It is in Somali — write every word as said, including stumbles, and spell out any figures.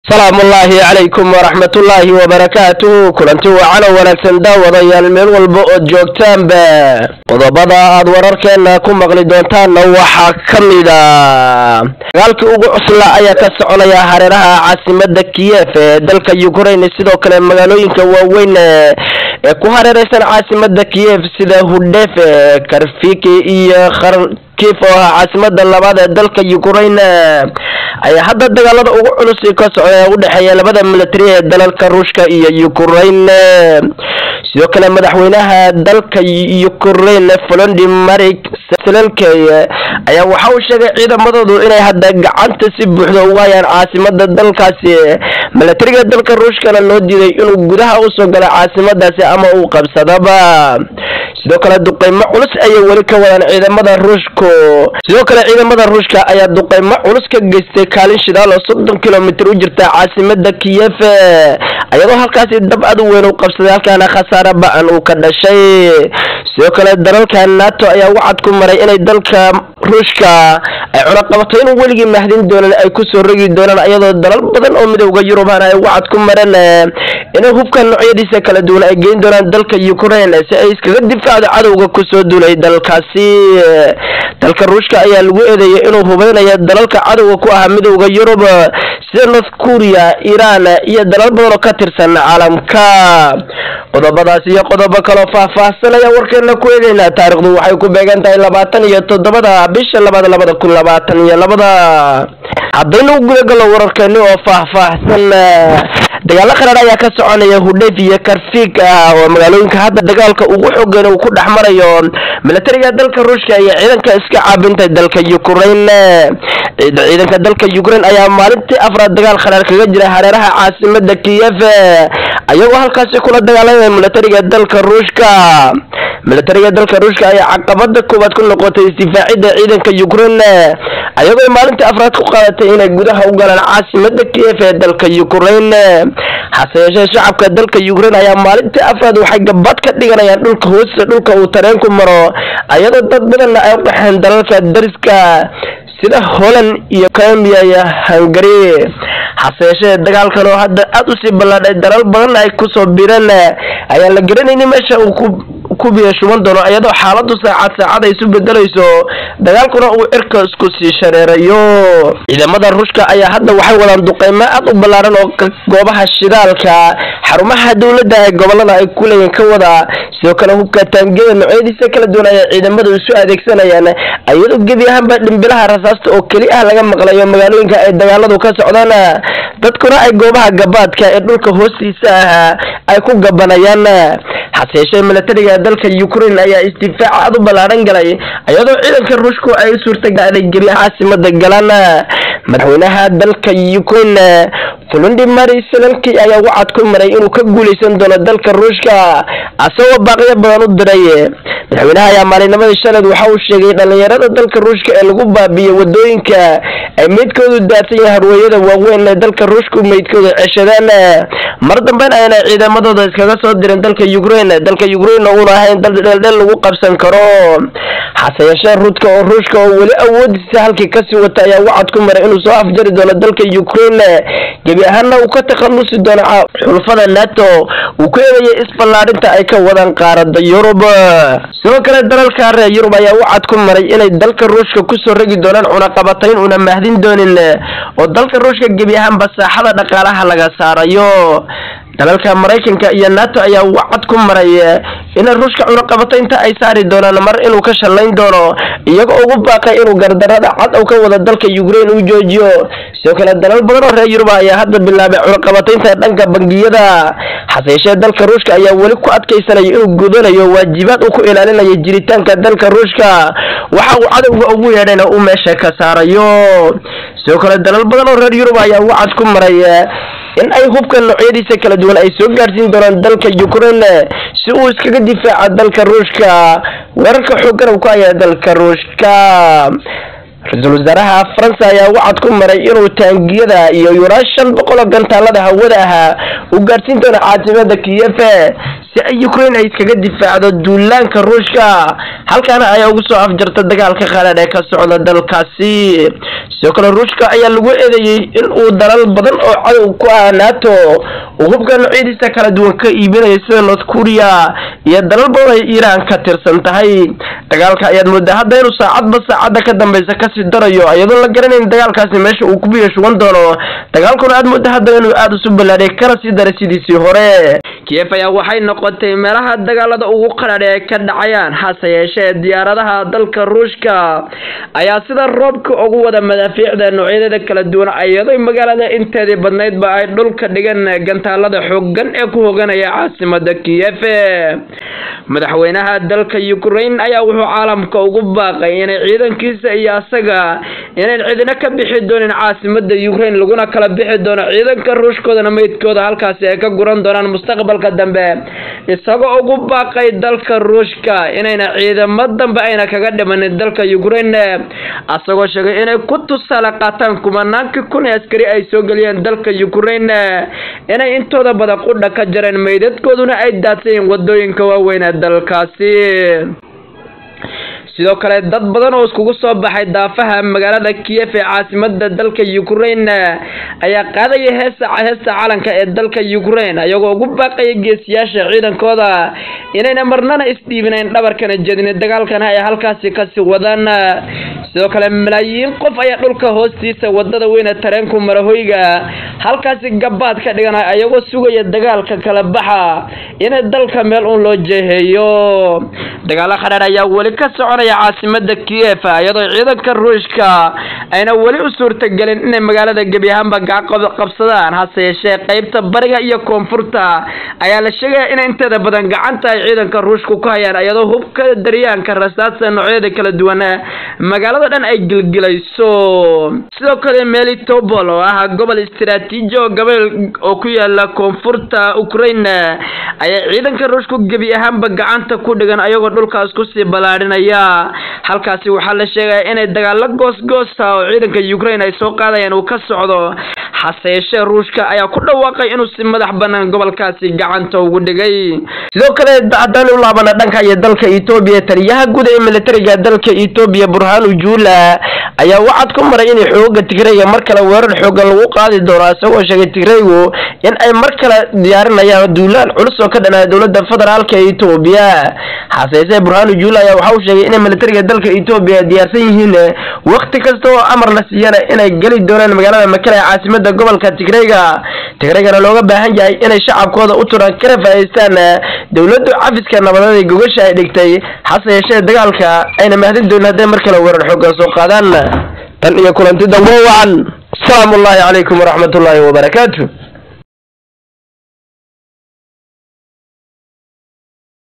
السلام الله عليكم ورحمة الله وبركاته. كلنتو وعلى ونكسن داوضي الميل والبؤد جوكتان با وضبضا أدوراركينا كم مغلي دونتان نوحا كميدا قالك اوغو عصلا ايا كسعونا يا هريرها عاصمة كييف دلك يوكرين سيدو كلام مغالوين كواوين ku hareeraysan caasimada Kiev sida Hudef Karfiki iyo Kharkiv oo caasimada labaad ee dalka Ukraine ay hadda dagaalada ugu culus ka socda u dhaxeeya labada military ee dalalka Ruushka iyo Ukraine sidoo kale madaxweynaha dalka Ukraine Volodymyr Zelensky ayaa waxa uu sheegay ciidamadoodu inay hadda gacanta si buuxda u hayaan caasimada dalkaasi military-ga dalka Ruushka loo diiday inuu gudaha u soo galo caasimadaasi ama uu qabsadaba sidoo kale duqeymo culus ay wali ka wadaan ciidamada Ruushka sidoo kale ciidamada Ruushka ayaa duqeymo culus ka geystay kaalin shidaal oo soddon kiiloomitir u jirta caasimada Kiev ayadoo halkaasi dab aad u weyn u qabsaday halkaana khasaare ba'an uu ka dhashay sidoo kale dalalka NATO ayaa wacad ku maray inay dalka Ruushka ay cunaqabato inuu weligii mahdin doonaan ay ku soo rogi doonaan ayadoo dalal badan oo midowga Yurubana ay wacad ku mareen inay hubka noocyadiisa kala duwan ay geyn doonaan dalka Ukraine si ay iskaga difaacdo cadawga ku soo duulay dalkaasi dalka Ruushka ayaa lagu eedeeyay inuu hubeynayo dalalka cadawga ku ah midowga Yurub sida North Korea, Iran iyo dalal badan oo ka tirsan caalamka qodobadaas iyo qodobo kale oo faahfaahsan ayaa warkeena ku eegaynaa taariikhdu waxay ku beegan tahay labaatan iyo toddoba bisha labaad labada kun labaatan iyo laba haddaynu gudaha galo wararkeena oo faahfaahsan dagaal qaraar ayaa ka soconaya Hudef iyo Karfik oo magaalooyinka hadda dagaalka ugu xooggan uu ku dhaxmarayo military-ga dalka Ruushka iyo ciidanka iska caabinta dalka Ukraine ciidanka dalka Ukraine ayaa maalintii afraad dagaal qaraar kaga jira hareeraha caasimada Kiev ayagoo halkaas kula dagaalamay military-ga dalka Ruushka military-ga dalka Ruushka ayaa caqabada koowaad ku noqotay difaacidda ciidanka Ukraine ayagoo maalintii afraad ku qaadatay inay gudaha u galaan caasimada Kiev ee dalka Ukraine haseeshee shacabka dalka Ukraine ayaa maalintii afraad waxay gabad ka dhiganayaan dhulka hoostiisa dhulka uu tareenku maro ayadoo dad badan ay u dhaxeen dalalka dariska sida Holland iyo Crimea iyo Hungary haseeshee dagaalkan oo hadda aad u sii ballaadhay dalal badan ay ku soo biireen ayaa la garanayay meesha uu ku ku biyeeshuban doono ayadoo xaaladdu saacad saacad ay isu bedelayso dagaalkuna uu cirka isku sii shareerayo ciidamada Ruushka ayaa hadda waxay wadaan duqeymo aad u ballaaran oo goobaha shidaalka xarumaha dawladda ee gobolada ay ku leeyeen ka wada sidoo kale hubka taangiyada noocyadiisa kala duwan ay ciidamadu isu adeegsanayaan ayadoo gebi ahaanba dhimbilaha rasaasta oo kali ah laga maqlayo magaalooyinka ay dagaaladu ka socdaan dadkuna ay goobaha gabaadka ee dhulka hoostiisa ah ay ku gabanayaan haseeshee military-ga dalka Ukraine ayaa isdifaac aad u ballaaran galay ayadoo ciidanka Ruushka ay suurtagalay gebi caasimada galaan madaxweynaha dalka Ukraine Volodymyr Zelensky ayaa wacad ku maray inuu ka guuleysan doono dalka Ruushka asagoo baaqiyo badan u diray madaxweynaha ayaa maalinimada shalay waxa uu sheegay dhalinyarada dalka Ruushka ee lagu baabiyo wadooyinka ay meedkoodu daadsan yahay harwayada waaweyn ee dalka Ruushka meedkooda ceshadaan mar dambeyn ayna ciidamadooda iskaga soo direen dalka Ukraine dalka Ukraine oo ahayn dal dal lagu qabsan karo haseeshee Ruushka oo Ruushka oo wali awoodiisa halkii ka sii wata ayaa wacad ku maray inuu soo afjari doono dalka Ukraine gebi ahaanna uu ka takhalusi doono xulafada NATO uu ku eedeeyay isballaarinta ay ka wadaan qaaradda Yurub sidoo kale dalalka reer Yurub ayaa wacad ku maray inay dalka Ruushka ku soo rogi doonaan cunaqabatayn una mahdin doonin oo dalka Ruushka gebi ahaanba saaxada dhaqaalaha laga saarayo dalalka Mareykanka iyo NATO ayaa wacad ku maray in Ruushka cunaqabataynta ay saari doonaan mar inuu ka shalayn doono iyaga ugu baaqay inuu gardarada cad oo ka wada dalka Ukraine uu joojiyo sidoo kale dalal badan oo reer Yurub ayaa hadda bilaabay cunaqabataynta dhanka bangiyada haseeshee dalka Ruushka ayaa wali ku adkaysanaya inuu gudanayo waajibaad uu ku ilaalinayo jiritaanka dalka Ruushka waxa uu cadawga ugu yeedhayna uu meesha ka saarayo sidoo kale dalal badan oo reer Yurub ayaa wacad ku maray in ay hubka noocyadiisa kala duwan ay soo gaarsiin doonaan dalka Ukraine si uu iskaga difaaco dalka Ruushka wararka xooggan ku haya dalka Ruushka ra'iisul wasaaraha France ayaa wacad ku maray inuu taangiyada iyo yurashan boqol gantaalada hawada ah u gaarsiin doono caasimada Kiev si ay Ukraine ay iskaga difaacdo duulaanka Ruushka halkaana ay ugu soo afjarta dagaalka qalaad ee ka socda dalkaasi sidoo kale Ruushka ayaa lagu eedeeyay in uu dalal badan oo cadow ku ah NATO uu hubka noocyadiisa kala duwan ka iibinayo sida North Korea iyo dalal badan ay Iran ka tirsan tahay dagaalka ayaa muddo hadda inuu saacadba saacada ka dambaysa ka sii darayo iyadoo la garanayn dagaalkaasi meesha uu ku biyo shuban doono dagaalkuna aad muddo hadda inuu aad u soo balaaday kala sii daray sidii hore Kiev ayaa waxay noqotay meelaha dagaalada ugu qaraar ee ka dhacayaan hase yeeshee diyaaradaha dalka Ruushka ayaa sida roobka ugu wada madaafiicda noocyada kala duwan iyadoo magaalada inteedii badnayd ba ay dhulka dhigan gantaalada xooggan ee ku hoganaya caasimada Kiev madaxweynaha dalka Ukraine ayaa wuxuu caalamka ugu baaqay in ciidankiisa iyo asaga inay ciidana ka bixi doonaan caasimada Ukraine laguna kala bixi doono ciidanka Ruushkooda meydkooda halkaas ay ka guran doonaan mustaqbalka dambe isagoo ugu baaqay dalka Ruushka inayna ciidamada dambe ayna kaga dhiman dalka Ukraine asagoo sheegay inay ku tusaale qaataan kumanaanka kun askari ay soo galiyeen dalka Ukraine inay intooda badan qudha ka jareen meydadkooduna ay daadsan wadooyinka waaweyn ee dalkaasi sidoo kale dad badan oo iskugu soo baxay daafaha magaalada Kiev ee caasimada dalka Ukraine ayaa qaaday heesa heesa calanka ee dalka Ukraine ayagoo ugu baaqay geesiyaasha ciidankooda inayna marnana isdiibinayn dhabarkana jeedin dagaalkana ay halkaasi ka sii wadaan sidoo kale malaayiin qof ayaa dhulka hoostiisa wadada weyn ee tareenku marahoyga halkaasi gabaad ka dhigan ayagoo sugaya dagaalka kala baxa in dalka meel uu loo jeeheeyo dagaal qaraar ayaa wali ka soconaya caasimada Kiev ayadoo ciidanka Ruushka ayna wali u suurtagelin in magaalada gabi ahaanba gaaqob qabsadaan hase yeeshee qaybta bariga iyo koonfurta ayaa la sheegay in inteeda badan gacanta ay ciidanka Ruushku ku hayaan ayadoo hubka daryaanka rasaasta noocyada kala duwan magaalada dhan ay gilgilayso sidoo kale Melitopol oo ah gobol istiraatiiji oo gobol oo ku yaala koonfurta Ukraine ayaa ciidanka Ruushku gabi ahaanba gacanta ku dhigan ayagoo dhulkaas ku sii balaarinaya halkaasi waxa la sheegay in dagaal goos goos ah oo ciidanka Ukraine ay soo qaadayaan uu ka socdo hase yeeshee Ruushka ayaa ku dhawaaqay inuu si madax banaan gobolkaasi gacanta ugu dhigay sidoo kale haddaan u laabana dhanka iyo dalka Ethiopia taliyaha guud ee militariga dalka Ethiopia Burhanu Jula ayaa wacad ku maray in xooga Tigreega mar kale weerar xoog lagu qaadi doono asagoo sheegay Tigreegu in ay mar kale diyaarinayaan duulaan culus oo ka dhanaa dawladda federaalka Ethiopia hase yeeshee Burhanu Jula ayaa waxa uu sheegay in militariga dalka Ethiopia diyaarsan yihiin waqti kasta oo amar la siiyana inay gali doonaan magaalada Mekelle ee caasimada gobolka Tigreega Tigreegana looga baahan yahay inay shacabkooda u turaan kala faa'iideystaan dawladdu cafiska nabadeed gogasha ay dhigtay hase yeeshee dagaalka ayna mahdin doonaan haday mar kale weerar xoog soo qaadaan tan iyo kulantida wacan salaamu alaykum wa rahmatullahi wa barakatuh.